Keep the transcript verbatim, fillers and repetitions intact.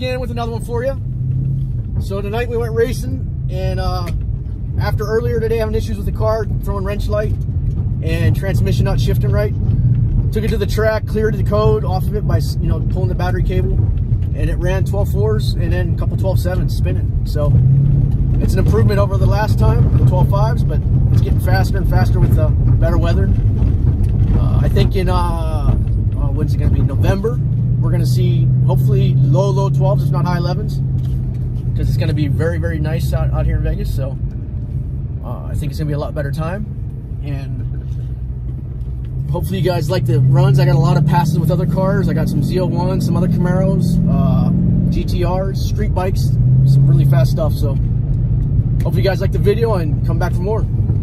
again with another one for you. So tonight we went racing, and uh, after earlier today having issues with the car, throwing wrench light and transmission not shifting right, took it to the track, cleared the code off of it by you know pulling the battery cable, and it ran twelve fours and then a couple twelve sevens spinning. So it's an improvement over the last time, the twelve fives, but it's getting faster and faster with uh, better weather. Uh, I think in, uh, uh, when's it going to be, November, we're going to see hopefully low, low twelves, if not high elevens, because it's going to be very, very nice out, out here in Vegas. So uh, I think it's going to be a lot better time. And hopefully you guys like the runs. I got a lot of passes with other cars. I got some Z L ones, some other Camaros, uh, G T Rs, street bikes, some really fast stuff. So hopefully you guys like the video and come back for more.